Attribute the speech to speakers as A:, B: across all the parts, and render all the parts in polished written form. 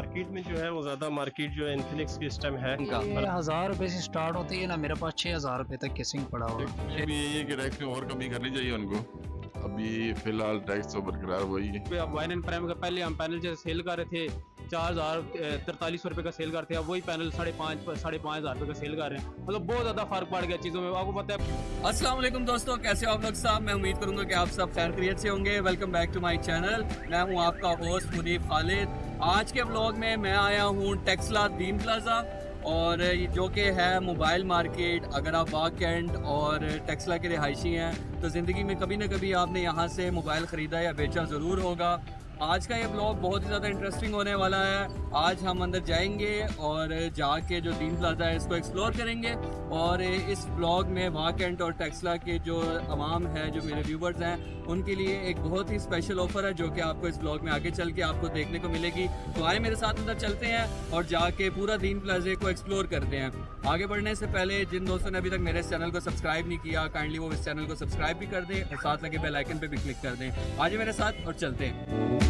A: Market में जो है वो ज़्यादा मार्केट जो है इन्फिनिक्स की इस टाइम है।
B: ये 1000 रुपए से स्टार्ट होती है ना, मेरे पास 6000 रुपए तक केसिंग पड़ा हुआ।
C: अभी यही है कि टैक्स में और कमी करनी चाहिए उनको। अभी फिलहाल टैक्स तो बरकरार वही है।
D: वाइन एंड प्राइम का पहले हम पैनल जैसे सेल कर रहे थे 4043 रुपए का सेल करते हैं, अब वही पैनल 5,500 रुपए का सेल कर रहे हैं। मतलब बहुत ज्यादा फर्क पड़ गया चीजों में, आपको पता है।
E: अस्सलाम वालेकुम दोस्तों, कैसे हो आप लोग साहब। मैं उम्मीद करूंगा कि आप सब खैर खैरियत से होंगे। Welcome back to my channel. मैं हूं आपका होस्ट मुनीफ खालिद। आज के व्लॉग में मैं आया हूं टेक्सला दीन प्लाजा, और जो कि है मोबाइल मार्केट। अगर आप वाकेंड और टेक्सला के रिहायशी हैं तो ज़िंदगी में कभी ना कभी आपने यहाँ से मोबाइल ख़रीदा या बेचा ज़रूर होगा। आज का ये ब्लॉग बहुत ही ज़्यादा इंटरेस्टिंग होने वाला है। आज हम अंदर जाएंगे और जाके जो दीन प्लाजा है इसको एक्सप्लोर करेंगे, और इस ब्लॉग में वाकेंड और टेक्सला के जो अवाम है, जो मेरे व्यूवर्स हैं, उनके लिए एक बहुत ही स्पेशल ऑफ़र है जो कि आपको इस ब्लॉग में आगे चल के आपको देखने को मिलेगी। तो आए मेरे साथ अंदर चलते हैं और जाके पूरा दीन प्लाजे को एक्सप्लोर करते हैं। आगे बढ़ने से पहले जिन दोस्तों ने अभी तक मेरे इस चैनल को सब्सक्राइब नहीं किया, काइंडली वो इस चैनल को सब्सक्राइब भी कर दें और साथ लगे बेल आइकन पे भी क्लिक कर दें। आइए मेरे साथ और चलते हैं।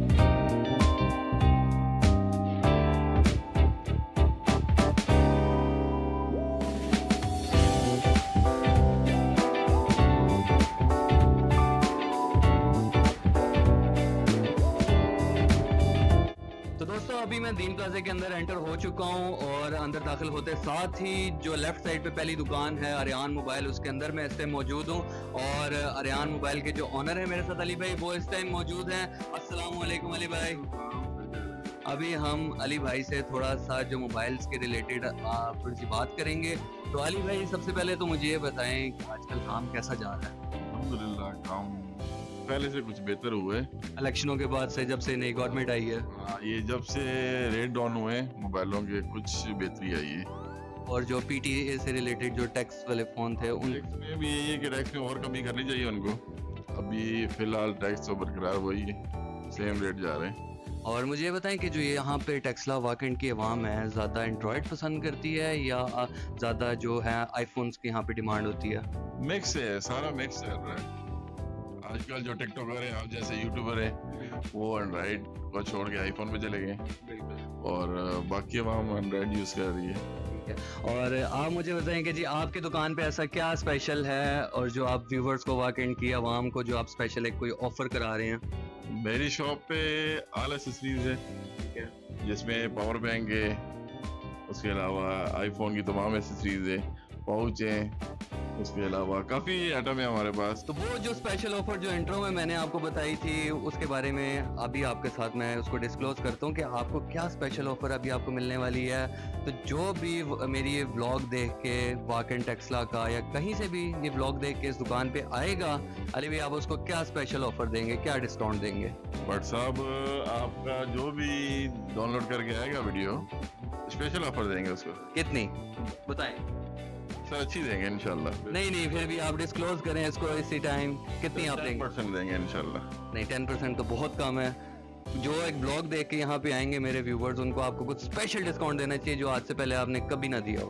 E: अभी मैं दीन प्लाजे के अंदर एंटर हो चुका हूं, और अंदर दाखिल होते साथ ही जो लेफ्ट साइड पे पहली दुकान है अरियान मोबाइल, उसके अंदर मैं इस टाइम मौजूद हूं। और अरियान मोबाइल के जो ऑनर है मेरे साथ अली भाई, वो इस टाइम मौजूद हैं। अस्सलाम वालेकुम अली भाई। अभी हम अली भाई से थोड़ा सा जो मोबाइल्स के रिलेटेड थोड़ी सी बात करेंगे। तो अली भाई, सबसे पहले तो मुझे ये बताएं कि आजकल काम कैसा जा रहा है।
C: अल्हम्दुलिल्लाह काम पहले से कुछ बेहतर हुए
E: इलेक्शनों के बाद से, जब से नई गवर्नमेंट आई है।
C: ये जब से रेट डाउन हुए मोबाइलों के, कुछ बेहतरी आई है।
E: और जो पीटीए से रिलेटेड जो टैक्स वाले फ़ोन थे उन
C: टैक्स में भी यही है कि टैक्स में और कमी करनी चाहिए उनको। अभी फिलहाल टैक्स तो बरकरार वही है, सेम रेट जा रहे हैं।
E: और मुझे ये बताएं कि जो ये यहाँ पे टेक्सला वाकेंड की आवाम है, ज़्यादा एंड्रॉयड पसंद करती है या ज़्यादा जो है आईफोन्स की यहाँ पे डिमांड होती है?
C: मिक्स है, सारा मिक्स चल रहा है। आजकल जो टिकटॉकर है, आप जैसे यूट्यूबर है, वो एंड्रॉइड को छोड़ के आईफोन पे चले गए, और बाकी आवाम एंड्रॉइड यूज़ कर रही है।
E: और आप मुझे बताएं कि जी आपकी दुकान पे ऐसा क्या स्पेशल है, और जो आप व्यूवर्स को वाकेंड की आवाम को जो आप स्पेशल एक कोई ऑफर करा रहे हैं?
C: मेरी शॉप पे ऑल एक्सेसरीज है, जिसमें पावर बैंक है, उसके अलावा आईफोन की तमाम एक्सेसरीज है, पाउच है, उसके अलावा काफ़ी आइटम है हमारे पास।
E: तो वो जो स्पेशल ऑफर जो इंट्रो में मैंने आपको बताई थी, उसके बारे में अभी आपके साथ मैं उसको डिस्क्लोज करता हूँ कि आपको क्या स्पेशल ऑफर अभी आपको मिलने वाली है। तो जो भी मेरी ये व्लॉग देख के वाकेंड टेक्सला का या कहीं से भी ये व्लॉग देख के इस दुकान पे आएगा, अली भाई आप उसको क्या स्पेशल ऑफर देंगे, क्या डिस्काउंट देंगे?
C: बट साहब, आपका जो भी डाउनलोड करके आएगा वीडियो, स्पेशल ऑफर देंगे उसको।
E: कितनी बताएं
C: सर? अच्छी देंगे इंशाल्लाह।
E: नहीं, फिर भी आप डिस्क्लोज करें इसको इसी टाइम। कितनी आप देंगे?
C: 10% देंगे इंशाल्लाह।
E: नहीं, 10% तो बहुत कम है। जो एक ब्लॉग देख के यहाँ पे आएंगे मेरे व्यूवर्स, उनको आपको कुछ स्पेशल डिस्काउंट देना चाहिए जो आज से पहले आपने कभी ना दिया हो।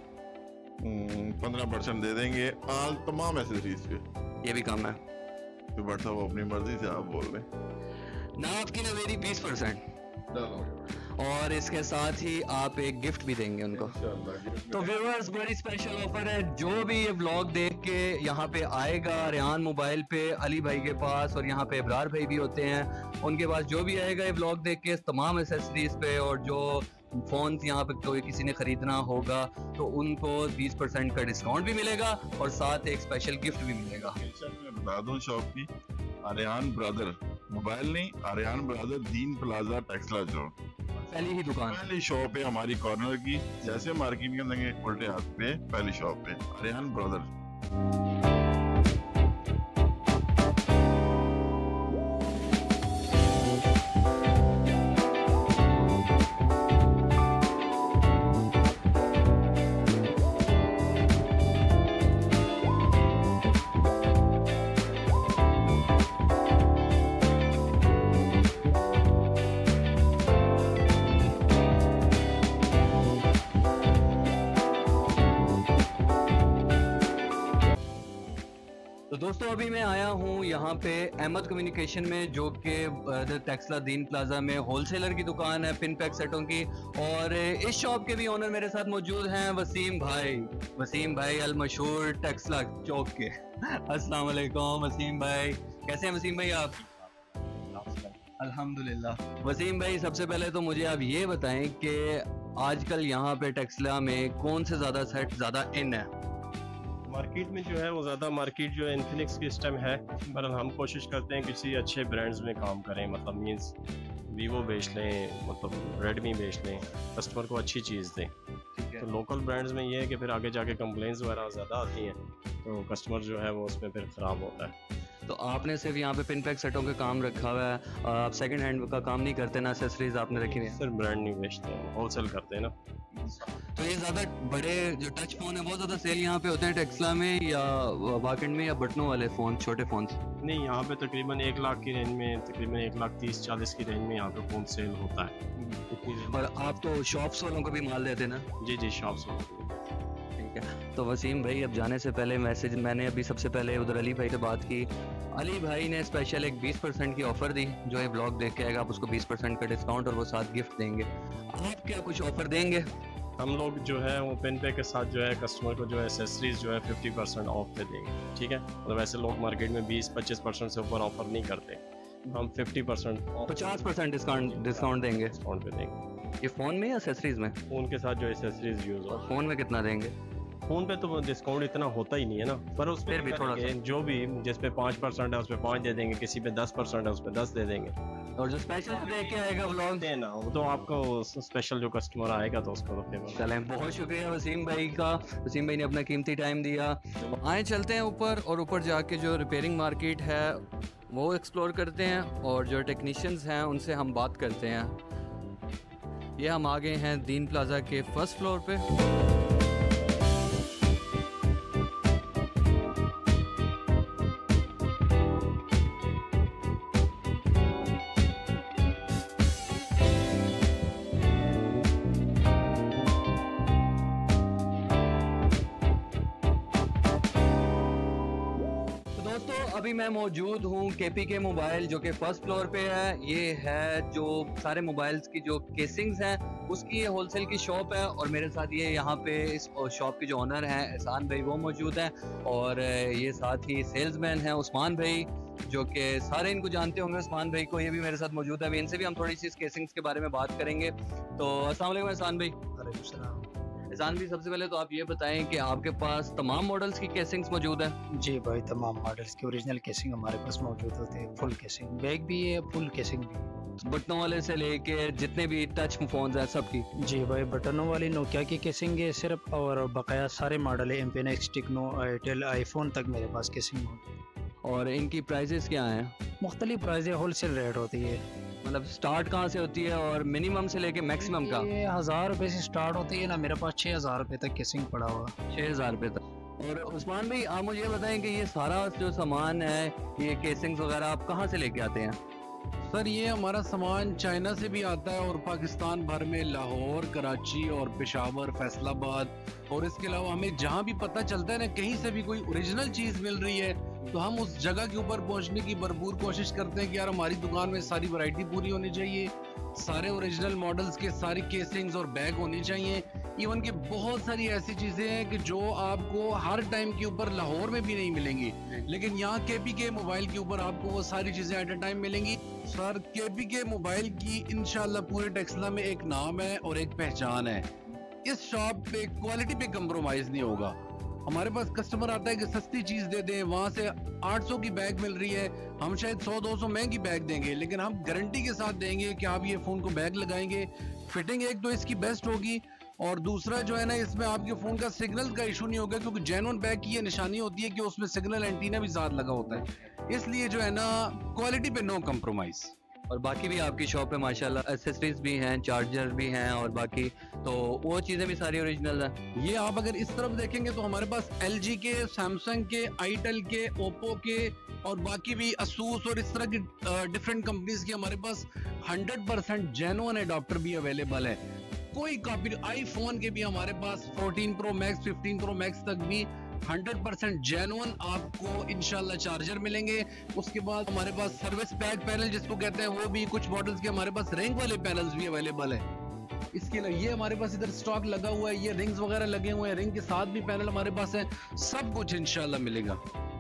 C: 15% दे देंगे आल तमाम एक्सेसरीज पे।
E: ये भी कम है।
C: तो बट साहब अपनी मर्जी से आप बोल रहे
E: ना, आपकी ना मेरी 20%, और इसके साथ ही आप एक गिफ्ट भी देंगे उनको। तो व्यूअर्स, बड़ी स्पेशल ऑफर है। जो भी ये व्लॉग देख के यहाँ पे आएगा रेहान मोबाइल पे अली भाई के पास, और यहाँ पे इब्रार भाई भी होते हैं, उनके पास जो भी आएगा ये व्लॉग देख के तमाम एसेसरीज पे, और जो फ़ोन यहाँ पे कोई किसी ने ख़रीदना होगा तो उनको 20% का डिस्काउंट भी मिलेगा, और साथ एक स्पेशल गिफ्ट भी मिलेगा।
C: मैं बता दूं शॉप की, आर्यान ब्रदर मोबाइल नहीं, आर्यान ब्रदर दीन प्लाजा टेक्सला जो
E: पहली ही दुकान,
C: पहली शॉप है हमारी कॉर्नर की, जैसे मार्केट के अंदर उल्टे हाथ पे पहली शॉप है आर्यान ब्रदर।
E: दोस्तों अभी मैं आया हूँ यहाँ पे अहमद कम्युनिकेशन में, जो कि टेक्सला दीन प्लाजा में होलसेलर की दुकान है पिन पैक सेटों की। और इस शॉप के भी ओनर मेरे साथ मौजूद हैं वसीम भाई अल मशहूर टेक्सला चौक के। अस्सलाम वालेकुम वसीम भाई, कैसे हैं वसीम भाई आप? अल्हम्दुलिल्लाह। वसीम भाई सबसे पहले तो मुझे आप ये बताएं कि आजकल यहाँ पे टेक्सला में कौन से ज़्यादा सेट ज़्यादा इन है?
A: मार्केट में जो है वो ज़्यादा मार्केट जो है इन्फिनिक्स की इस टाइम है, पर हम कोशिश करते हैं किसी अच्छे ब्रांड्स में काम करें। मतलब मींस वीवो बेच लें, मतलब रेडमी बेच लें, कस्टमर को अच्छी चीज़ दें। तो लोकल ब्रांड्स में ये है कि फिर आगे जाके कंप्लेंट्स वगैरह ज़्यादा आती हैं, तो कस्टमर जो है वो उसमें फिर ख़राब होता है।
E: तो आपने सिर्फ यहाँ पे पिन पैक सेटों का काम रखा हुआ है, आप सेकंड हैंड का काम नहीं करते ना? एक्सेसरीज आपने रखी हुई है?
A: सिर्फ ब्रांड नहीं बेचते हैं, होलसेल करते हैं ना।
E: तो ये ज़्यादा बड़े जो टच फ़ोन है बहुत ज़्यादा सेल यहाँ पे होते हैं टेक्सला में, या वाकेंड में, या बटनों वाले फ़ोन, छोटे फ़ोन?
A: नहीं, यहाँ पे तकरीबन 1 लाख की रेंज में, तकरीबन 1,30,40 की रेंज में यहाँ पे फ़ोन सेल होता है।
E: और आप तो शॉप्स वालों को भी माल देते ना?
A: जी शॉप्स।
E: ठीक है। तो वसीम भाई अब जाने से पहले मैंने अभी सबसे पहले उधर अली भाई से बात की। अली भाई ने स्पेशल एक 20% की ऑफ़र दी, जो ये ब्लॉग देख के आएगा आप उसको 20% का डिस्काउंट और वो साथ गिफ्ट देंगे। आप क्या कुछ ऑफ़र देंगे?
A: हम लोग जो है वो पेन पे के साथ जो है कस्टमर को जो है एसेसरीज जो है 50% ऑफ पे देंगे। ठीक है, मतलब वैसे लोग मार्केट में 20-25% से ऊपर ऑफर नहीं करते, हम 50%
E: 50% डिस्काउंट देंगे।
A: डिस्काउंट पे देंगे।
E: ये फ़ोन में या एसेसरीज में?
A: फ़ोन के साथ जो एसेसरीज यूज़ हो।
E: फ़ोन में कितना देंगे?
A: फ़ोन पे तो डिस्काउंट इतना होता ही नहीं है ना, पर उस पर भी थोड़ा जो भी जिस पे 5% है उस पे 5 दे देंगे, किसी पे 10% है उस पे 10 दे देंगे।
E: और जो स्पेशल देख के आएगा व्लॉग
A: देना, वो तो आपको स्पेशल जो कस्टमर आएगा तो उसको तो
E: चलें। बहुत शुक्रिया वसीम भाई का, वसीम भाई ने अपना कीमती टाइम दिया। आए चलते हैं ऊपर, और ऊपर जाके जो रिपेयरिंग मार्केट है वो एक्सप्लोर करते हैं, और जो टेक्नीशियंस हैं उनसे हम बात करते हैं। ये हम आ गए हैं दीन प्लाजा के फर्स्ट फ्लोर पे। अभी मैं मौजूद हूँ KPK मोबाइल, जो कि फर्स्ट फ्लोर पे है। ये है जो सारे मोबाइल्स की जो केसिंग्स हैं उसकी ये होलसेल की शॉप है, और मेरे साथ ये यहाँ पे इस शॉप के जो ओनर हैं एहसान भाई वो मौजूद हैं, और ये साथ ही सेल्समैन हैं उस्मान भाई, जो कि सारे इनको जानते होंगे उस्मान भाई को। ये भी मेरे साथ मौजूद है, अभी इनसे भी हम थोड़ी सी इस केसिंग्स के बारे में बात करेंगे। तो अस्सलाम वालेकुम एहसान भाई। एहसान भाई सबसे पहले तो आप ये बताएं कि आपके पास तमाम मॉडल्स की केसिंग्स मौजूद हैं?
B: जी भाई, तमाम मॉडल्स की ओरिजिनल केसिंग हमारे पास मौजूद होते हैं। फुल केसिंग बैग भी है, फुल केसिंग भी है,
E: बटनों वाले से लेके जितने भी टच फोन्स हैं सब की?
B: जी भाई, बटनों वाली नोकिया की केसिंग है सिर्फ, और बकाया सारे मॉडल है, इन्फिनिक्स, टेक्नो, आईटेल, आईफोन तक मेरे पास केसिंग मौजूद है।
E: और इनकी प्राइसेस क्या हैं?
B: मुख्तलिफ प्राइस होलसेल रेट होती है।
E: मतलब स्टार्ट कहाँ से होती है और मिनिमम से लेके मैक्सिमम का?
B: ये 1000 रुपये से स्टार्ट होती है ना, मेरे पास 6000 रुपये तक केसिंग पड़ा हुआ।
E: 6000 रुपये तक। और उस्मान भाई आप मुझे बताएं कि ये सारा जो सामान है, ये केसिंग्स वगैरह आप कहाँ से लेके आते हैं?
F: सर ये हमारा सामान चाइना से भी आता है, और पाकिस्तान भर में लाहौर, कराची और पेशावर, फैसलाबाद, और इसके अलावा हमें जहाँ भी पता चलता है ना कहीं से भी कोई ओरिजिनल चीज़ मिल रही है, तो हम उस जगह के ऊपर पहुंचने की भरपूर कोशिश करते हैं कि यार हमारी दुकान में सारी वैरायटी पूरी होनी चाहिए, सारे ओरिजिनल मॉडल्स के सारी केसिंग्स और बैग होनी चाहिए। इवन कि बहुत सारी ऐसी चीज़ें हैं कि जो आपको हर टाइम के ऊपर लाहौर में भी नहीं मिलेंगी, लेकिन यहाँ KPK मोबाइल के ऊपर आपको वो सारी चीज़ें एट अ टाइम मिलेंगी। सर KPK मोबाइल की इंशाल्लाह पूरे टेक्सला में एक नाम है और एक पहचान है। इस शॉप पे क्वालिटी पे कंप्रोमाइज़ नहीं होगा। हमारे पास कस्टमर आता है कि सस्ती चीज़ दे दें, वहाँ से 800 की बैग मिल रही है, हम शायद 100-200 महंगी बैग देंगे, लेकिन हम गारंटी के साथ देंगे कि आप ये फ़ोन को बैग लगाएंगे, फिटिंग एक तो इसकी बेस्ट होगी, और दूसरा जो है ना इसमें आपके फ़ोन का सिग्नल का इशू नहीं होगा, क्योंकि जेन्युइन बैग की ये निशानी होती है कि उसमें सिग्नल एंटीना भी साथ लगा होता है। इसलिए जो है ना क्वालिटी पे नो कंप्रोमाइज़।
E: और बाकी भी आपकी शॉप पे माशाल्लाह एक्सेसरीज भी हैं, चार्जर भी हैं, और बाकी तो वो चीज़ें भी सारी ओरिजिनल हैं।
F: ये आप अगर इस तरफ देखेंगे तो हमारे पास LG के, सैमसंग के, आईटेल के, ओप्पो के, और बाकी भी असूस और इस तरह की डिफरेंट कंपनीज के हमारे पास 100% जेन्युइन अडॉप्टर भी अवेलेबल है। कोई कॉपी आईफोन के भी हमारे पास 14 प्रो मैक्स, 15 प्रो मैक्स तक भी 100% जेन्युइन आपको इंशाल्लाह चार्जर मिलेंगे। उसके बाद हमारे पास सर्विस पैक पैनल जिसको कहते हैं वो भी कुछ मॉडल्स के हमारे पास रिंग वाले पैनल्स भी अवेलेबल है। इसके लिए ये हमारे पास इधर स्टॉक लगा हुआ है, ये रिंग्स वगैरह लगे हुए हैं, रिंग के साथ भी पैनल हमारे पास है, सब कुछ इंशाल्लाह मिलेगा।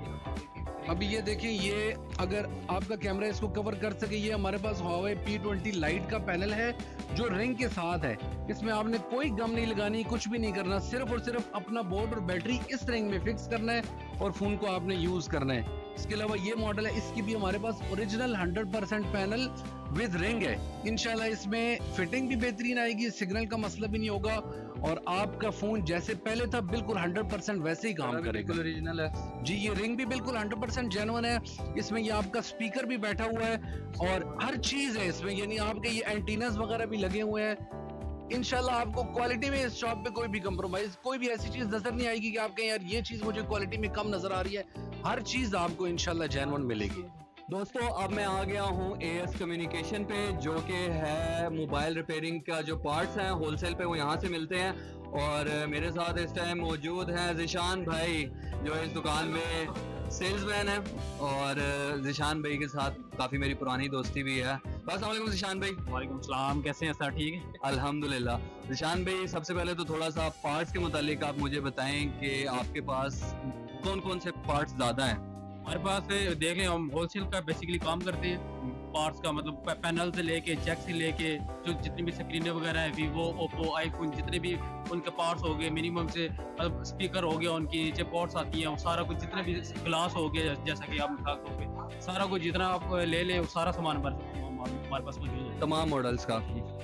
F: अभी ये देखें, ये अगर आपका कैमरा इसको कवर कर सके, ये हमारे पास Huawei P20 लाइट का पैनल है जो रिंग के साथ है। इसमें आपने कोई गम नहीं लगानी, कुछ भी नहीं करना, सिर्फ और सिर्फ अपना बोर्ड और बैटरी इस रिंग में फिक्स करना है और फोन को आपने यूज करना है। इसके अलावा ये मॉडल है, इसकी भी हमारे पास ओरिजिनल 100% पैनल विद रिंग है। इंशाल्लाह इसमें फिटिंग भी बेहतरीन आएगी, सिग्नल का मसला भी नहीं होगा और आपका फोन जैसे पहले था बिल्कुल 100% वैसे ही काम करेगा।
E: ओरिजिनल है
F: जी, ये रिंग भी बिल्कुल 100% जेन्युइन है। इसमें ये आपका स्पीकर भी बैठा हुआ है और हर चीज है इसमें, यानी आपके ये एंटीनास वगैरह भी लगे हुए हैं। इंशाल्लाह आपको क्वालिटी में इस शॉप पे कोई भी कंप्रोमाइज, कोई भी ऐसी चीज नजर नहीं आएगी कि आप कहें यार ये चीज मुझे क्वालिटी में कम नजर आ रही है। हर चीज आपको इंशाल्लाह जेन्युइन मिलेगी।
E: दोस्तों। अब मैं आ गया हूँ AS कम्युनिकेशन पे, जो कि है मोबाइल रिपेयरिंग का जो पार्ट्स हैं होलसेल पे वो यहाँ से मिलते हैं। और मेरे साथ इस टाइम मौजूद हैं ज़िशान भाई, जो इस दुकान में सेल्समैन है, और ज़िशान भाई के साथ काफ़ी मेरी पुरानी दोस्ती भी है। अस्सलाम वालेकुम ज़िशान भाई।
D: वालेकुम सलाम, कैसे हैं सर? ठीक है
E: अल्हम्दुलिल्लाह। ज़िशान भाई, सबसे पहले तो थोड़ा सा पार्ट्स के मुतालिक आप मुझे बताएं कि आपके पास कौन कौन से पार्ट्स ज़्यादा हैं?
D: हमारे पास देख लें, हम होलसेल का बेसिकली काम करते हैं। पार्ट्स का मतलब पैनल से लेके जैक से लेके जो जितनी भी स्क्रीनें वगैरह है, वीवो, ओप्पो, आईफोन, जितने भी उनके पार्ट्स हो गए, मिनिमम से मतलब स्पीकर हो गया, उनकी नीचे पोर्ट्स आती हैं, वो सारा कुछ जितने भी ग्लास हो गए, जैसा कि आप मिसाल हो गए, सारा कुछ जितना आप ले लें वो सारा सामान हमारे पास मौजूद है,
E: तमाम मॉडल्स का।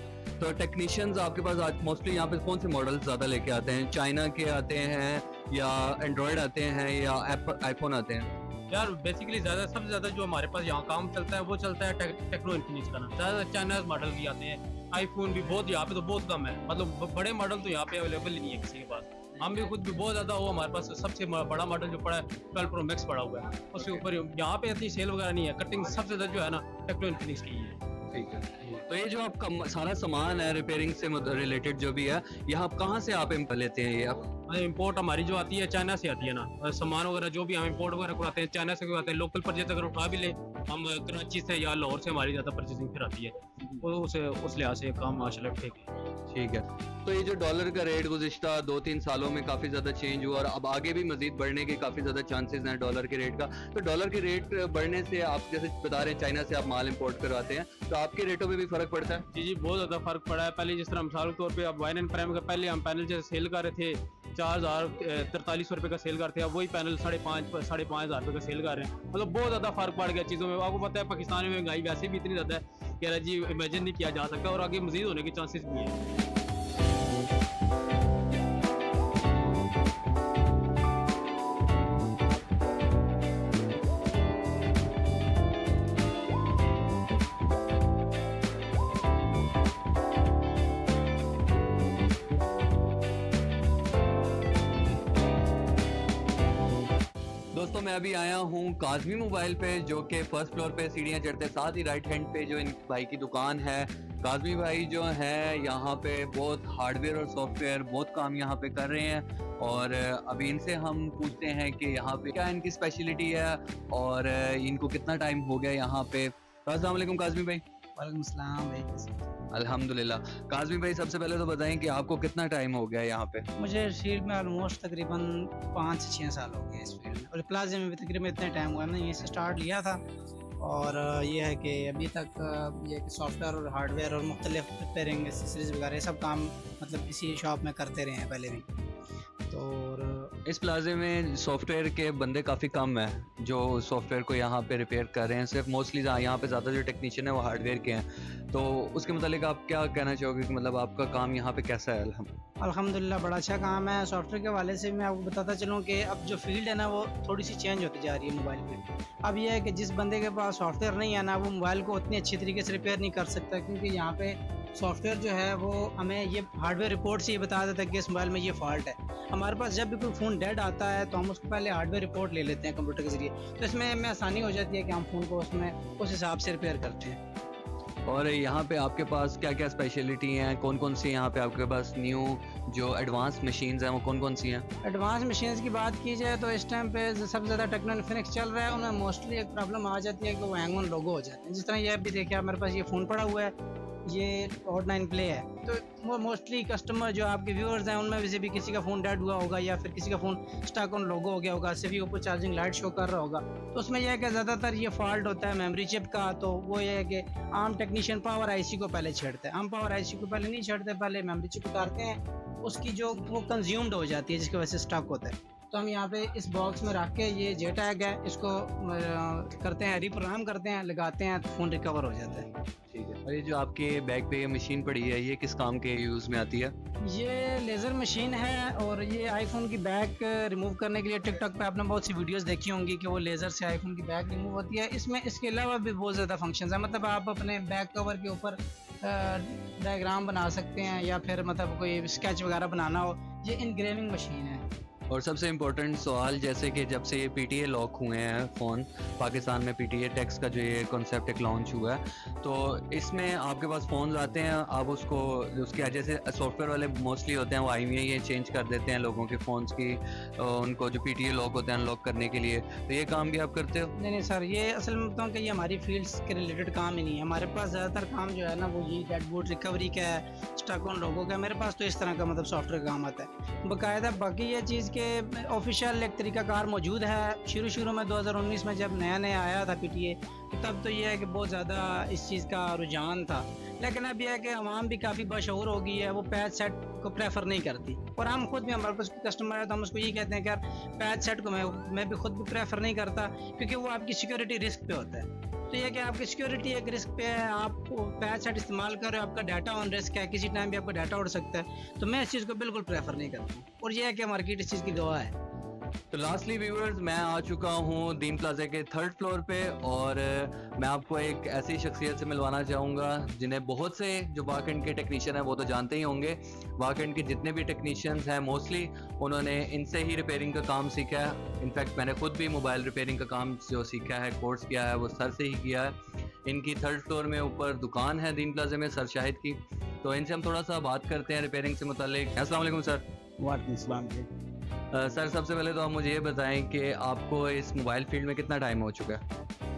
E: तो टेक्नीशियंस आपके पास आज मोस्टली यहाँ पे कौन से मॉडल ज़्यादा लेके आते हैं? चाइना के आते हैं या एंड्रॉयड आते हैं या आईफोन आते हैं?
D: यार बेसिकली सबसे ज़्यादा जो हमारे पास यहाँ काम चलता है वो चलता है टेक्नो इन्फिनिक्स का ना। ज़्यादा चाइना मॉडल भी आते हैं, आईफोन भी बहुत, यहाँ पे तो बहुत कम है, मतलब बड़े मॉडल तो यहाँ पे अवेलेबल ही नहीं है किसी के पास। हम भी खुद भी बहुत ज़्यादा, वो हमारे पास सबसे बड़ा मॉडल जो पड़ा है 12 Pro Max पड़ा हुआ है, उसके ऊपर यहाँ पे इतनी सेल वगैरह नहीं है। कटिंग सबसे ज़्यादा जो है ना टेक्नो इन्फिनिक्स की है।
E: ठीक है। तो ये जो आपका सारा सामान है रिपेयरिंग से रिलेटेड जो भी है, यहाँ आप कहाँ से आप लेते हैं? ये आप
D: इंपोर्ट हमारी जो आती है चाइना से आती है ना, सामान वगैरह जो भी हम इंपोर्ट वगैरह कराते हैं चाइना से करवाते हैं। लोकल परचेज अगर उठा भी ले हम कराची से या लाहौर से, हमारी ज़्यादा परचेजिंग फिर आती है, उस लिहाज से काम माशाल्लाह ठीक है।
E: ठीक है। तो ये जो डॉलर का रेट गुज़िश्ता 2-3 सालों में काफ़ी ज़्यादा चेंज हुआ और अब आगे भी मजीद बढ़ने के काफ़ी ज़्यादा चांसेस हैं डॉलर के रेट का। तो डॉलर के रेट बढ़ने से आप जैसे बता रहे हैं चाइना से आप माल इंपोर्ट करवाते हैं, तो आपके रेटों में भी फ़र्क पड़ता है?
D: जी बहुत ज़्यादा फ़र्क पड़ा है। पहले जिस तरह मिसाल के तौर पे अब वाइन प्राइम का पहले हम पैनल जैसे सेल कर रहे थे 4,043 रुपये का सेल करते हैं, अब वही पैनल 5,500 रुपये का सेल कर रहे हैं। मतलब बहुत ज़्यादा फ़र्क पड़ गया चीज़ों में। आपको पता है पाकिस्तान में महंगाई वैसे भी इतनी ज़्यादा है कि जी इमेजिन नहीं किया जा सकता, और आगे मज़ीद होने के चांसेस भी हैं।
E: दोस्तों मैं अभी आया हूँ काज़मी मोबाइल पे, जो कि फर्स्ट फ्लोर पे सीढ़ियाँ चढ़ते साथ ही राइट हैंड पे जो इन भाई की दुकान है। काज़मी भाई जो है यहाँ पे बहुत हार्डवेयर और सॉफ्टवेयर बहुत काम यहाँ पे कर रहे हैं, और अभी इनसे हम पूछते हैं कि यहाँ पे क्या इनकी स्पेशलिटी है और इनको कितना टाइम हो गया यहाँ पे। अस्सलाम वालेकुम काज़मी भाई।
G: वालेकुम सलाम भाई।
E: अल्हम्दुलिल्लाह। काज़मी भाई सबसे पहले तो बताएं कि आपको कितना टाइम हो गया यहाँ पे?
G: मुझे इस फील्ड में ऑलमोस्ट तकरीबन 5 से 6 साल हो गए इस फील्ड में, और प्लाजा में भी तकरीबन इतना टाइम हुआ। मैंने यहीं से स्टार्ट लिया था, और ये है कि अभी तक ये कि सॉफ्टवेयर और हार्डवेयर और मुख्तलिफ रिपेयरिंग एक्सेसरीज वगैरह सब काम मतलब इसी शॉप में करते रहे हैं पहले भी। तो और
E: इस प्लाजे में सॉफ्टवेयर के बंदे काफ़ी कम हैं जो सॉफ्टवेयर को यहाँ पे रिपेयर कर रहे हैं। सिर्फ मोस्टली यहाँ पे ज़्यादा जो टेक्नीशियन है वो हार्डवेयर के हैं। तो उसके मुतालिक आप क्या कहना चाहोगे कि मतलब आपका काम यहाँ पे कैसा है?
G: अल्हम्दुलिल्लाह बड़ा अच्छा काम है। सॉफ्टवेयर के हवाले से मैं आपको बताता चलूँ कि अब जो फील्ड है ना वो थोड़ी सी चेंज होती जा रही है मोबाइल पे। अब यह है कि जिस बंदे के पास सॉफ्टवेयर नहीं है ना वो मोबाइल को उतनी अच्छी तरीके से रिपेयर नहीं कर सकता, क्योंकि यहाँ पे सॉफ्टवेयर जो है वो हमें ये हार्डवेयर रिपोर्ट से ये बता देता है कि इस मोबाइल में ये फॉल्ट है। हमारे पास जब भी कोई फ़ोन डेड आता है तो हम उसको पहले हार्डवेयर रिपोर्ट ले लेते हैं कंप्यूटर के ज़रिए, तो इसमें हमें आसानी हो जाती है कि हम फ़ोन को उसमें उस हिसाब से रिपेयर करते हैं।
E: और यहाँ पे आपके पास क्या क्या स्पेशलिटी हैं, कौन कौन सी यहाँ पे आपके पास न्यू जो एडवांस मशीन्स हैं वो कौन कौन सी हैं?
G: एडवांस मशीन्स की बात की जाए तो इस टाइम पे सबसे ज़्यादा टेक्नो इन्फिनिक्स चल रहा है। उनमें मोस्टली एक प्रॉब्लम आ जाती है कि वो हैंग ऑन लोगो हो जाते हैं। जिस तरह ये अभी देखिए आप, मेरे पास ये फ़ोन पड़ा हुआ है, ये हॉट 9 प्ले है, तो वो मोस्टली कस्टमर जो आपके व्यूअर्स हैं उनमें से भी किसी का फ़ोन डेड हुआ होगा या फिर किसी का फ़ोन स्टक ऑन लोगो हो गया होगा, सिर्फ ऊपर चार्जिंग लाइट शो कर रहा होगा। तो उसमें यह है कि ज़्यादातर ये फॉल्ट होता है मेमोरी चिप का। तो वो ये है कि आम टेक्नीशियन पावर आईसी को पहले छेड़ते हैं। आम पावर आईसी को पहले नहीं छेड़ते, पहले मेमोरी चिप उतारते हैं, उसकी जो वो कंज्यूम्ड हो जाती है जिसकी वजह से स्टक होता है। तो हम यहाँ पे इस बॉक्स में रख के ये जे टैग है, इसको करते हैं, रिप्रोग्राम करते हैं, लगाते हैं, तो फ़ोन रिकवर हो जाता है।
E: ठीक है। और ये जो आपके बैग पे ये मशीन पड़ी है, ये किस काम के यूज़ में आती है?
G: ये लेज़र मशीन है और ये आईफोन की बैक रिमूव करने के लिए टिकटॉक पे आपने बहुत सी वीडियोस देखी होंगी कि वो लेज़र से आईफोन की बैक रिमूव होती है। इसमें इसके अलावा भी बहुत ज़्यादा फंक्शंस हैं। मतलब आप अपने बैक कवर के ऊपर डायग्राम बना सकते हैं या फिर मतलब कोई स्केच वगैरह बनाना हो, ये इनग्रेविंग मशीन है।
E: और सबसे इम्पोर्टेंट सवाल, जैसे कि जब से ये PTA लॉक हुए हैं फ़ोन, पाकिस्तान में PTA टैक्स का जो ये कॉन्सेप्ट एक लॉन्च हुआ है, तो इसमें आपके पास फ़ोन आते हैं, आप उसको उसके जैसे सॉफ्टवेयर वाले मोस्टली होते हैं वो IMEI ये चेंज कर देते हैं लोगों के फ़ोन्स की, उनको जो PTA लॉक होते हैं अनलॉक करने के लिए, तो ये काम भी आप करते हो?
G: नहीं सर, ये असल में बताऊँ कि ये हमारी फील्ड्स के रिलेटेड काम ही नहीं है। हमारे पास ज़्यादातर काम जो है ना वो ये डेड बूट रिकवरी का है, स्टक ऑन लोगों का। मेरे पास तो इस तरह का मतलब सॉफ्टवेयर काम आता है बाकायदा। बाकी ये चीज़ के ऑफिशियल एक तरीकाकार मौजूद है। शुरू में 2019 में जब नया आया था PTA, तब तो ये है कि बहुत ज़्यादा इस चीज़ का रुझान था, लेकिन अब यह है कि आवाम भी काफ़ी बशऊर हो गई है, वो पैच सेट को प्रेफर नहीं करती। और हम खुद भी, हमारे पास कस्टमर है तो हम उसको ये कहते हैं कि यार पैच सेट को मैं भी खुद भी प्रेफर नहीं करता, क्योंकि वो आपकी सिक्योरिटी रिस्क पे होता है। तो ये कि आपकी सिक्योरिटी एक रिस्क पे है, आप पैच सेट इस्तेमाल कर रहे हो, आपका डाटा ऑन रिस्क है, किसी टाइम भी आपका डाटा उड़ सकता है। तो मैं इस चीज़ को बिल्कुल प्रेफर नहीं करता, और ये है कि मार्केट इस चीज़ की गवाह है।
E: तो लास्टली व्यूअर्स, मैं आ चुका हूँ दीन प्लाजा के 3rd फ्लोर पे, और मैं आपको एक ऐसी शख्सियत से मिलवाना चाहूँगा जिन्हें बहुत से जो बाकएंड के टेक्नीशियन हैं वो तो जानते ही होंगे। बाकएंड के जितने भी टेक्नीशियंस हैं मोस्टली उन्होंने इनसे ही रिपेयरिंग का काम सीखा है। इनफैक्ट मैंने खुद भी मोबाइल रिपेयरिंग का काम जो सीखा है, कोर्स किया है, वो सर से ही किया है। इनकी 3rd फ्लोर में ऊपर दुकान है दीन प्लाजा में, सर शाहिद की। तो इनसे हम थोड़ा सा बात करते हैं रिपेयरिंग से मुतालिक। अस्सलाम वालेकुम सर।
H: वालेकुम सलाम जी।
E: सर सबसे पहले तो आप मुझे ये बताएं कि आपको इस मोबाइल फील्ड में कितना टाइम हो चुका है?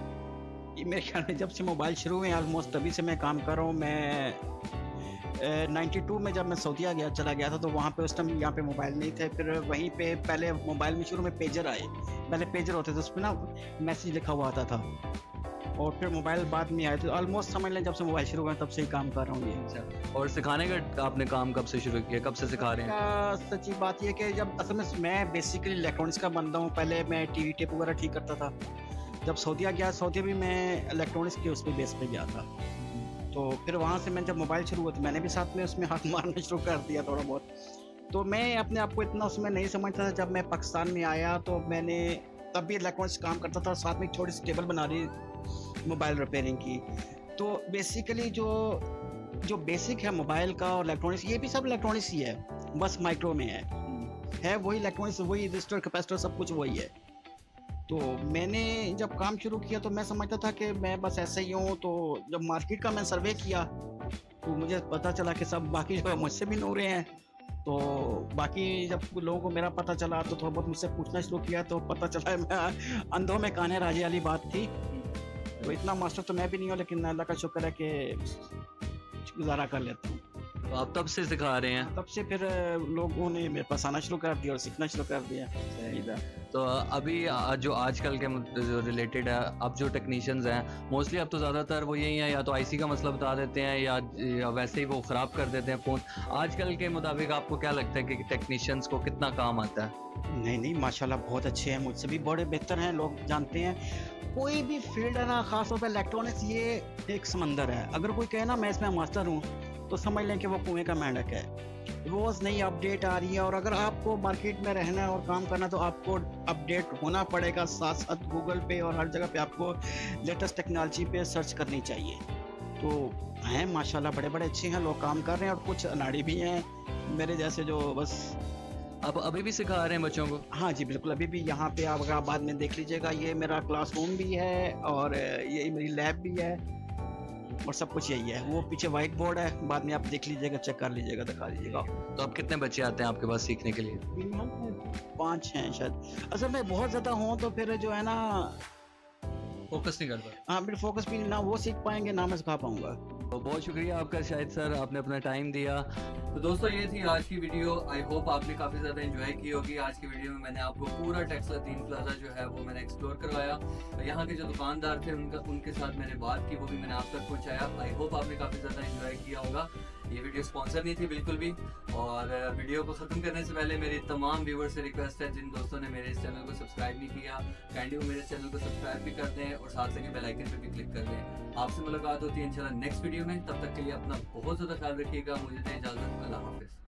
H: ये मेरे ख्याल में जब से मोबाइल शुरू हुए ऑलमोस्ट तभी से मैं काम कर रहा हूँ। मैं 92 में जब मैं सऊदीया चला गया था तो वहाँ पे उस टाइम यहाँ पे मोबाइल नहीं थे। फिर वहीं पे पहले मोबाइल में शुरू में पेजर आए, पहले पेजर होते थे, उसमें ना मैसेज लिखा हुआ आता था, और फिर मोबाइल बाद में आए। तो ऑलमोस्ट समझ लें जब से मोबाइल शुरू हुआ तब से ही काम कर रहा हूँ ये।
E: अच्छा, और सिखाने का आपने काम कब से शुरू किया, कब से सिखा रहे हैं?
H: सच्ची बात यह कि जब असल में मैं बेसिकली इलेक्ट्रॉनिक्स का बंदा हूँ। पहले मैं टीवी टेप वगैरह ठीक करता था। जब सऊदीया गया, सऊदीया भी मैं इलेक्ट्रॉनिक्स के उस पर बेस पे गया था। तो फिर वहाँ से मैं जब मोबाइल शुरू हुआ तो मैंने भी साथ में उसमें हाथ मारना शुरू कर दिया थोड़ा बहुत। तो मैं अपने आप को इतना उसमें नहीं समझता था। जब मैं पाकिस्तान में आया तो मैंने तब भी इलेक्ट्रॉनिक्स काम करता था, साथ में एक छोटी सी टेबल बना रही मोबाइल रिपेयरिंग की। तो बेसिकली जो बेसिक है मोबाइल का और इलेक्ट्रॉनिक्स, ये भी सब इलेक्ट्रॉनिक्स ही है, बस माइक्रो में है वही इलेक्ट्रॉनिक्स, वही रजिस्टर कैपेसिटर सब कुछ वही है। तो मैंने जब काम शुरू किया तो मैं समझता था कि मैं बस ऐसे ही हूँ। तो जब मार्केट का मैं सर्वे किया तो मुझे पता चला कि सब बाकी जो है मुझसे भी नूरे हैं। तो बाकी जब लोगों को मेरा पता चला तो थोड़ा बहुत मुझसे पूछना शुरू किया तो पता चला मैं अंधों में काने राजे वाली बात थी। तो इतना मास्टर तो मैं भी नहीं हूँ, लेकिन अल्लाह का शुक्र है कि गुजारा कर लेता हूँ।
E: तो आप तब से सिखा रहे हैं?
H: तब से फिर लोगों ने मेरे पास आना शुरू कर दिया और सीखना शुरू कर दिया।
E: तो अभी जो आजकल के जो रिलेटेड है, अब जो टेक्नीशियंस हैं मोस्टली अब तो ज़्यादातर वो यही है, या तो आईसी का मसला बता देते हैं या वैसे ही वो ख़राब कर देते हैं फ़ोन। आजकल के मुताबिक आपको क्या लगता है कि टेक्नीशियंस को कितना काम आता है?
H: नहीं माशाल्लाह बहुत अच्छे हैं, मुझसे भी बड़े बेहतर हैं, लोग जानते हैं। कोई भी फील्ड है ना, ख़ासतौर पर इलेक्ट्रॉनिक्स, ये एक समंदर है। अगर कोई कहे ना मैं इसमें मास्टर हूँ तो समझ लें कि वो कुएं का मेंढक है। रोज़ नई अपडेट आ रही है, और अगर आपको मार्केट में रहना है और काम करना तो आपको अपडेट होना पड़ेगा। साथ साथ गूगल पे और हर जगह पे आपको लेटेस्ट टेक्नोलॉजी पे सर्च करनी चाहिए। तो हैं माशाल्लाह बड़े बड़े अच्छे हैं, लोग काम कर रहे हैं, और कुछ अनाड़ी भी हैं मेरे जैसे जो बस।
E: आप अभी भी सिखा रहे हैं बच्चों को?
H: हाँ जी बिल्कुल, अभी भी यहाँ पे आप बाद में देख लीजिएगा, ये मेरा क्लासरूम भी है और ये मेरी लैब भी है। और सब कुछ यही है। वो पीछे वाइट बोर्ड है, बाद में आप देख लीजिएगा, चेक कर लीजिएगा, दिखा लीजिएगा।
E: तो अब कितने बच्चे आते हैं आपके पास सीखने के लिए?
H: मिनिमम 5 हैं शायद। असल में बहुत ज़्यादा हों तो फिर जो है ना,
E: फोकस नहीं करता।
H: हाँ फिर फोकस भी ना वो सीख पाएंगे ना मैं सिखा पाऊंगा।
E: तो बहुत शुक्रिया आपका शाहिद सर, आपने अपना टाइम दिया। तो दोस्तों ये थी आज की वीडियो। आई होप आपने काफ़ी ज़्यादा एंजॉय की होगी। आज की वीडियो में मैंने आपको पूरा टेक्सला दीन प्लाजा जो है वो मैंने एक्सप्लोर करवाया। यहाँ के जो दुकानदार थे उनके साथ मैंने बात की, वो भी मैंने आप तक पहुँचाया। आई होप आपने काफ़ी ज़्यादा एंजॉय किया होगा। ये वीडियो स्पॉन्सर नहीं थी बिल्कुल भी। और वीडियो को ख़त्म करने से पहले मेरी तमाम व्यूवर से रिक्वेस्ट है, जिन दोस्तों ने मेरे इस चैनल को सब्सक्राइब नहीं किया, काइंडली वो मेरे चैनल को सब्सक्राइब भी कर दें और साथ लगे बेल आइकन पर भी क्लिक कर दें। आपसे मुलाकात होती है इंशाल्लाह नेक्स्ट वीडियो में। तब तक के लिए अपना बहुत ज़्यादा ख्याल रखिएगा। मुझे दें इजाज़त। अल्लाह हाफ़िज़।